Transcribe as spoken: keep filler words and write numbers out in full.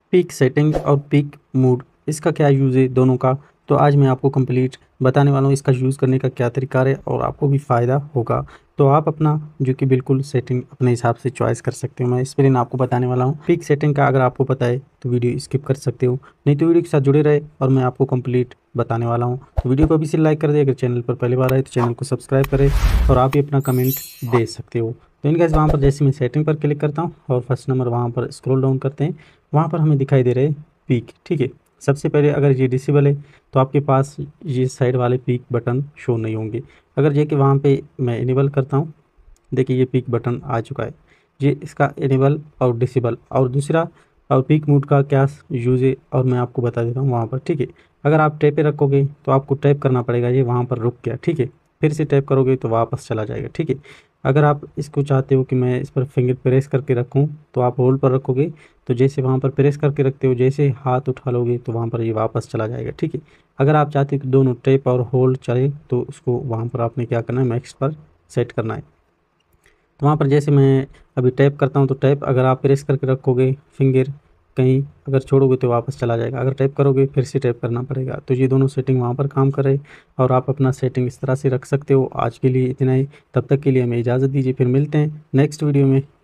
Peak setting और peak mood, इसका क्या यूज़ है दोनों का, तो आज मैं आपको कंप्लीट बताने वाला हूँ इसका यूज़ करने का क्या तरीका है और आपको भी फ़ायदा होगा। तो आप अपना जो कि बिल्कुल सेटिंग अपने हिसाब से चॉइस कर सकते हो। मैं इस पर आपको बताने वाला हूँ पीक सेटिंग का। अगर आपको पता है तो वीडियो स्किप कर सकते हो, नहीं तो वीडियो के साथ जुड़े रहे और मैं आपको कंप्लीट बताने वाला हूँ। तो वीडियो को अभी से लाइक कर दे, अगर चैनल पर पहली बार आए तो चैनल को सब्सक्राइब करें और आप भी अपना कमेंट दे सकते हो। तो इनका वहाँ पर जैसे मैं सेटिंग पर क्लिक करता हूँ और फर्स्ट नंबर वहाँ पर स्क्रॉल डाउन करते हैं, वहाँ पर हमें दिखाई दे रहे पीक। ठीक है, सबसे पहले अगर ये डिसेबल है तो आपके पास ये साइड वाले पीक बटन शो नहीं होंगे। अगर ये कि वहाँ पे मैं इनेबल करता हूँ, देखिए ये पीक बटन आ चुका है। ये इसका इनेबल और डिसेबल और दूसरा और पीक मोड का क्या यूज़ है और मैं आपको बता देता हूँ वहाँ पर। ठीक है, अगर आप टैप पे रखोगे तो आपको टैप करना पड़ेगा, ये वहाँ पर रुक गया। ठीक है, फिर से टैप करोगे तो वापस चला जाएगा। ठीक है, अगर आप इसको चाहते हो कि मैं इस पर फिंगर प्रेस करके रखूँ तो आप होल्ड पर रखोगे, तो जैसे वहाँ पर प्रेस करके रखते हो जैसे हाथ उठा लोगे तो वहाँ पर ये वापस चला जाएगा। ठीक है, अगर आप चाहते हो कि दोनों टैप और होल्ड चले तो उसको वहाँ पर आपने क्या करना है, मैक्स पर सेट करना है। तो वहाँ पर जैसे मैं अभी टैप करता हूँ तो टैप अगर आप प्रेस करके रखोगे फिंगर कहीं अगर छोड़ोगे तो वापस चला जाएगा, अगर टैप करोगे फिर से टैप करना पड़ेगा। तो ये दोनों सेटिंग वहाँ पर काम कर रहे और आप अपना सेटिंग इस तरह से रख सकते हो। आज के लिए इतना ही, तब तक के लिए हमें इजाज़त दीजिए, फिर मिलते हैं नेक्स्ट वीडियो में।